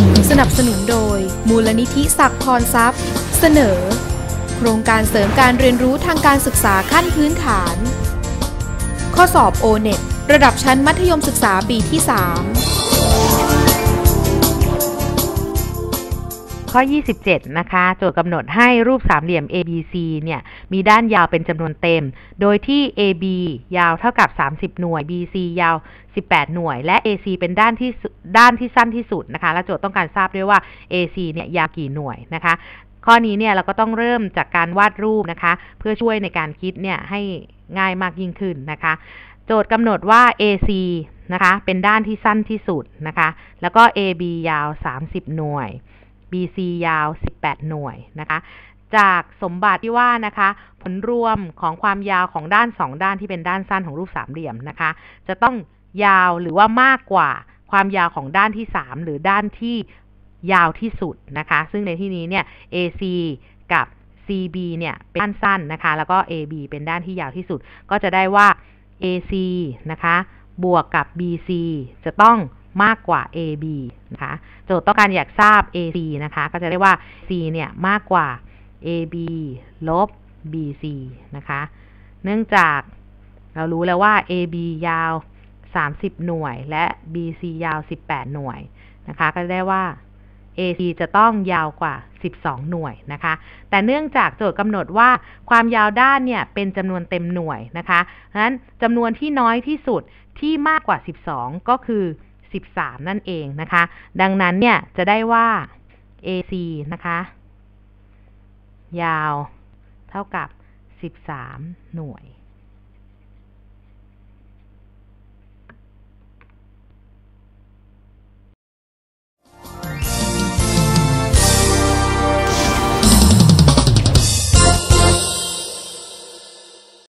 สนับสนุนโดยมูลนิธิศักดิ์พรทรัพย์เสนอโครงการเสริมการเรียนรู้ทางการศึกษาขั้นพื้นฐานข้อสอบ O-NET ระดับชั้นมัธยมศึกษาปีที่ 3 ข้อ 27 นะคะ โจทย์กำหนดให้รูปสามเหลี่ยม ABC เนี่ย มีด้านยาวเป็นจำนวนเต็ม โดยที่ AB ยาวเท่ากับ 30 หน่วย BC ยาว 18 หน่วย และ AC เป็นด้านที่สั้นที่สุดนะคะ และโจทย์ต้องการทราบด้วยว่า AC เนี่ยยาวกี่หน่วยนะคะ ข้อนี้เนี่ยเราก็ต้องเริ่มจากการวาดรูปนะคะ เพื่อช่วยในการคิดเนี่ยให้ง่ายมากยิ่งขึ้นนะคะ โจทย์กำหนดว่า AC นะคะเป็นด้านที่สั้นที่สุดนะคะ แล้วก็ AB ยาว 30 หน่วยBC ยาว 18 หน่วยนะคะ จากสมบัติที่ว่านะคะผลรวมของความยาวของด้าน2ด้านที่เป็นด้านสั้นของรูปสามเหลี่ยมนะคะจะต้องยาวหรือว่ามากกว่าความยาวของด้านที่3หรือด้านที่ยาวที่สุดนะคะซึ่งในที่นี้เนี่ย AC กับ CB เนี่ยเป็นด้านสั้นนะคะแล้วก็ AB เป็นด้านที่ยาวที่สุดก็จะได้ว่า AC นะคะบวกกับ BC จะต้องมากกว่า AB นะคะโจทย์ต้องการอยากทราบ AC นะคะก็จะได้ว่า C เนี่ยมากกว่า AB ลบ BC นะคะเนื่องจากเรารู้แล้วว่า AB ยาว30หน่วยและ BC ยาว18หน่วยนะคะก็จะได้ว่า AC จะต้องยาวกว่า12หน่วยนะคะแต่เนื่องจากโจทย์กำหนดว่าความยาวด้านเนี่ยเป็นจำนวนเต็มหน่วยนะคะเพราะฉะนั้นจำนวนที่น้อยที่สุดที่มากกว่า12ก็คือ13นั่นเองนะคะดังนั้นเนี่ยจะได้ว่า AC นะคะยาวเท่ากับ13หน่วย